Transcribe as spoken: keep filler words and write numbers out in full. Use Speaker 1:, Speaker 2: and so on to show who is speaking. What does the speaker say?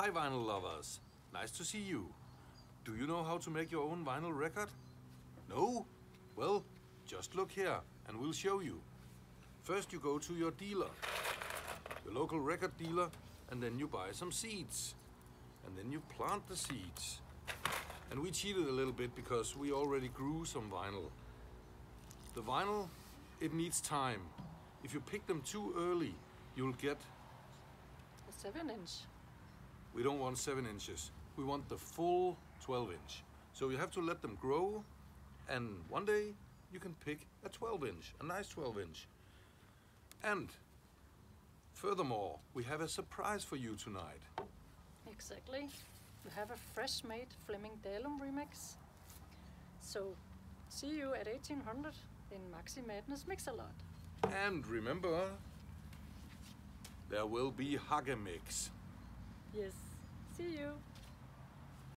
Speaker 1: Hi vinyl lovers, nice to see you. Do you know how to make your own vinyl record? No? Well, just look here and we'll show you. First you go to your dealer, your local record dealer, and then you buy some seeds. And then you plant the seeds. And we cheated a little bit because we already grew some vinyl. The vinyl, it needs time. If you pick them too early, you'll get...
Speaker 2: A seven inch.
Speaker 1: We don't want seven inches. We want the full twelve inch. So you have to let them grow, and one day you can pick a twelve inch, a nice twelve inch. And furthermore, we have a surprise for you tonight.
Speaker 2: Exactly. We have a fresh-made Fleming Dalum remix. So, see you at eighteen hundred in Maxi Madness Mix-a-Lot.
Speaker 1: And remember, there will be Hagemix.
Speaker 2: Yes.